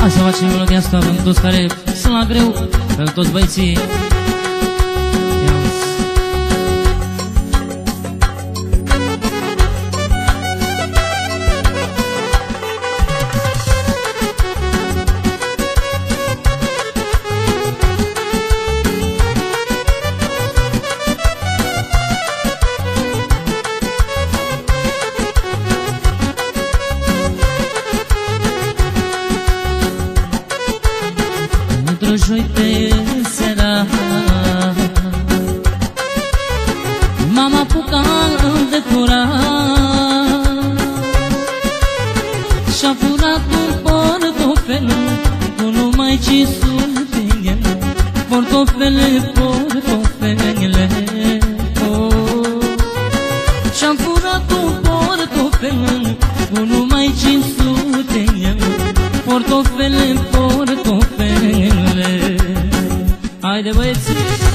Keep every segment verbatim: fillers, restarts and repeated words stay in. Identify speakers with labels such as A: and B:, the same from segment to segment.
A: Hai să facem melodia asta pentru toți care sunt la greu, pentru toți băieții.
B: Joi pe seara m-am apucat de curat și-a furat un portofel cu numai cinci sute în el. Portofele, portofele, oh. Și-a furat un portofel cu numai cinci sute în el. Portofele, portofele. Haide băieți!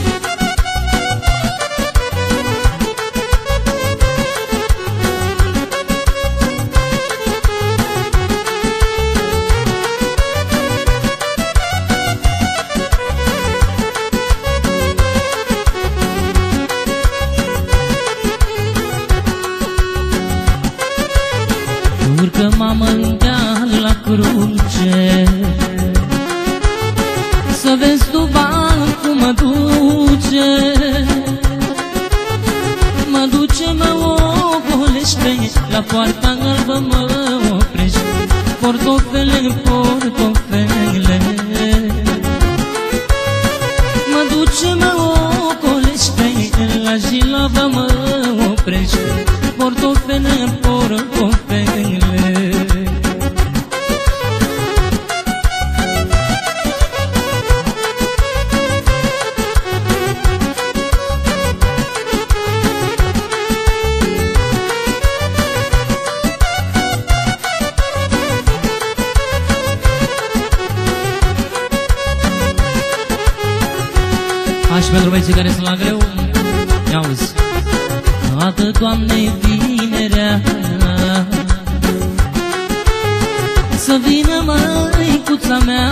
B: Urcă mamă în deal la cruce, să vezi tu bani cum mă duce. Mă duce, mă ocolește, la poarta albă mă oprește. Portofele, portofele, mă duce, mă ocolește, la jilava mă oprește. Portofele, portofele.
A: Și pentru băieții care sunt la greu, ia-uzi.
B: Toată, Doamne, vinerea să vină măicuța mea,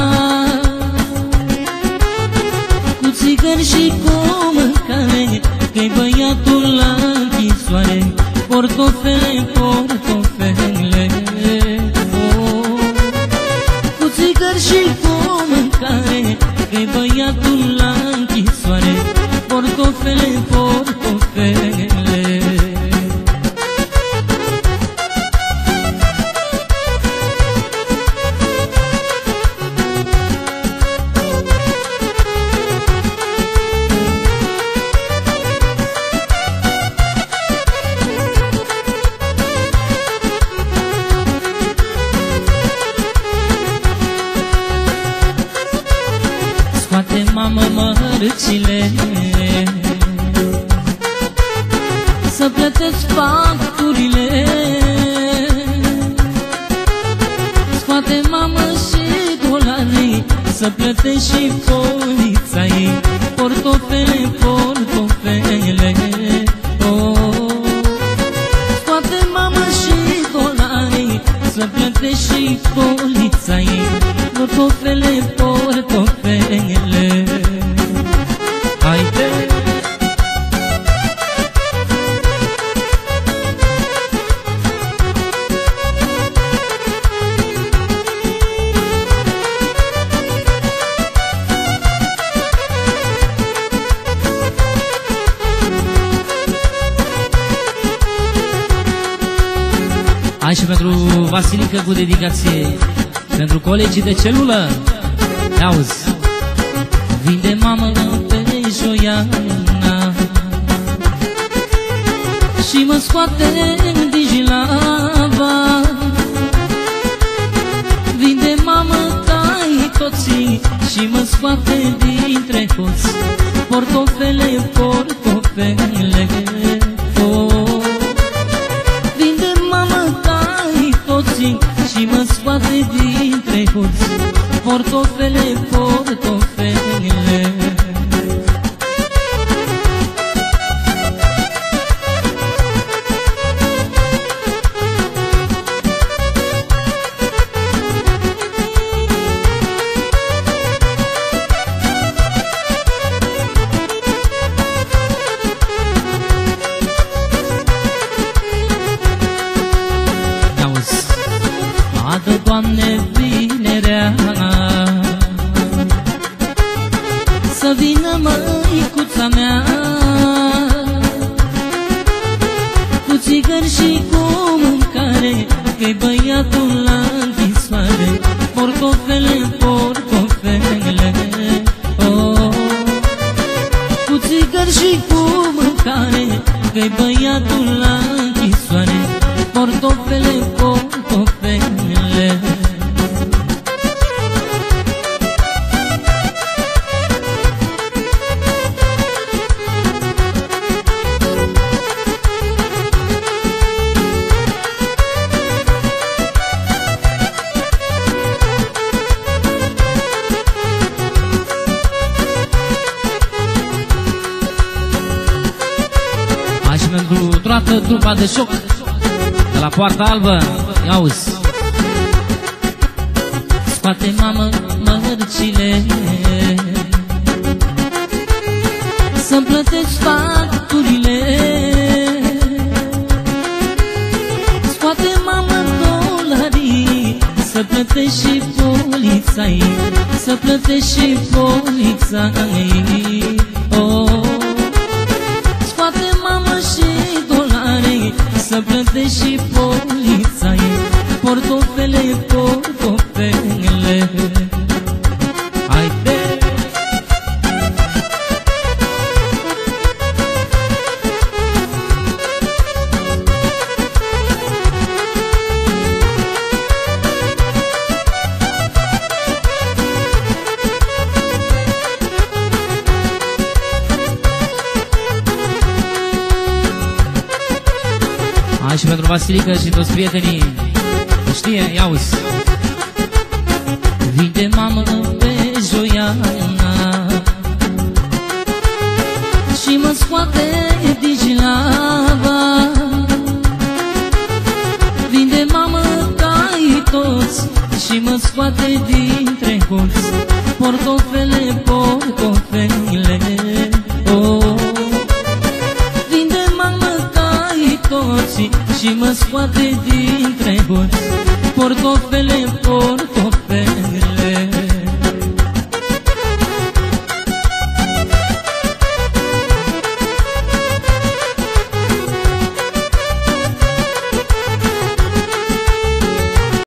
B: cu țigări și cu mâncare, că-i băiatul la închisoare. Portofele, portofele, oh. Cu țigări și cu mâncare, că-i băiatul la închisoare. Portofele, portofele. Scoate, mamă, mărăcile, să plătesc facturile. Scoate, mamă, și dolari, să plătesc și polița ei. Portofele, portofele, oh. Scoate, mamă, și dolari, să plătesc și polița ei. Portofele, portofele. Haide!
A: Hai și pentru Vasilică cu dedicație, pentru colegii de celulă. Auzi.
B: Vinde, mamă, pe Joiana și mă scoate din jilava. Vinde, mamă, tai toții și mă scoate dintre hoți. Portofele, portofele, oh. Vinde, mamă, tai toții și mă scoate dintre hoți. Portofele, portofele. și cu mâncare, că-i băiatul la închisoare. Portofele, portofele, oh. Cu țigări și cu mâncare, că-i băiatul la închisoare. Portofele, portofele.
A: Pentru toată trupa de șoc de la Poarta Albă, i-auzi.
B: Scoate mamă mărcile, să-mi plătești facturile. Scoate mamă dolarii, să plătești și polițai, să plătești și polițai, oh. Scoate mamă și dolari, să plătești și polițai. Portofele, portofele. Haide!
A: Hai și pentru Vasilica și toți prietenii. Știe, i-auzi.
B: Vinde mamă pe Joiana și mă scoate din Jilava. Vinde mamă ca-i toți și mă scoate dintre colți. Portofele, portofele, oh. Vinde mamă ca-i toți și mă scoate dintre colți. Portofele, portofele.